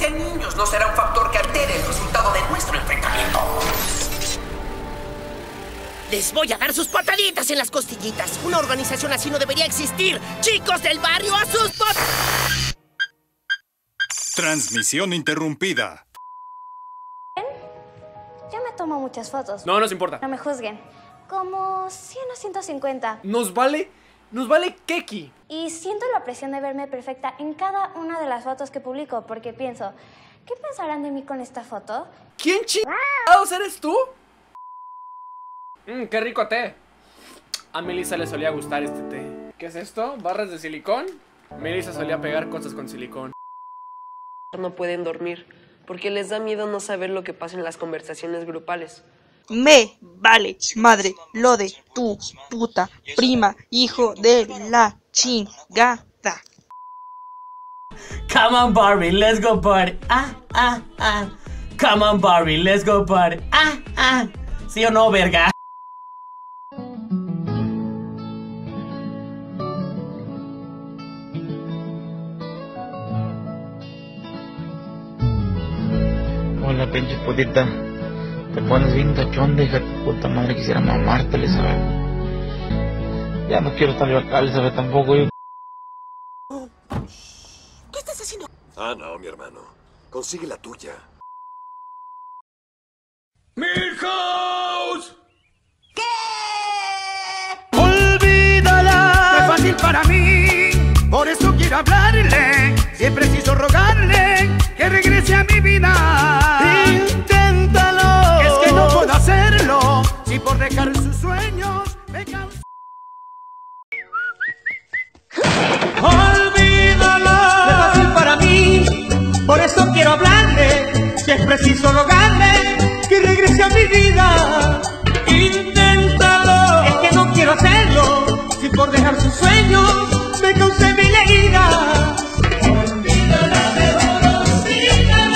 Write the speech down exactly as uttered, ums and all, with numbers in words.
de niños no será un factor que altere el resultado de nuestro enfrentamiento. Les voy a dar sus pataditas en las costillitas. Una organización así no debería existir. ¡Chicos del barrio, a sus pot... Transmisión interrumpida. Yo me tomo muchas fotos. No nos importa. No me juzguen. Como cien o ciento cincuenta. Nos vale, nos vale keki. Y siento la presión de verme perfecta en cada una de las fotos que publico, porque pienso, ¿qué pensarán de mí con esta foto? ¿Quién chingados eres tú? Mmm, qué rico té. A Melissa le solía gustar este té. ¿Qué es esto? ¿Barras de silicón? Melissa solía pegar cosas con silicón. No pueden dormir porque les da miedo no saber lo que pasa en las conversaciones grupales. Me vale madre lo de tu puta prima, hijo de la chingada. Come on Barbie, let's go party. Ah, ah, ah. Come on Barbie, let's go party. Ah, ah. ¿Sí o no, verga? Hola, pinche putita. Te pones bien cachonda, hija de tu puta madre. Quisiera mamarte, Elizabeth. Ya no quiero estar yo acá, Elizabeth, tampoco. Yo... ¿Qué estás haciendo? Ah, no, mi hermano. Consigue la tuya. ¡Milhouse! ¿Qué? ¡Olvídala! No es fácil para mí. Por eso quiero hablarle. Si es preciso rogarle que regrese a mi vida. Inténtalo. Es que no puedo hacerlo. Si por dejar sus sueños me causa. Olvídalo. No es fácil para mí. Por eso quiero hablarle. Si es preciso rogarle.